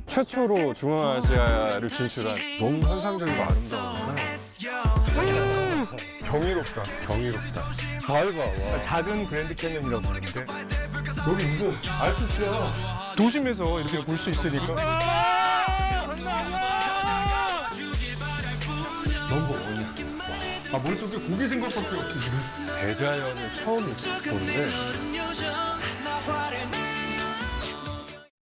최초로 중앙아시아를 진출한 너무 환상적이고 아름다워. 경이롭다, 경이롭다. 밝아, 와. 작은 그랜드 캐년이라고 부르는데 여기 무슨 알프스야. 도심에서 이렇게 볼 수 있으니까. 넘버 원이야. 아, 머릿속에 고기 생각밖에 없지 지금. 대자연을 처음 보는데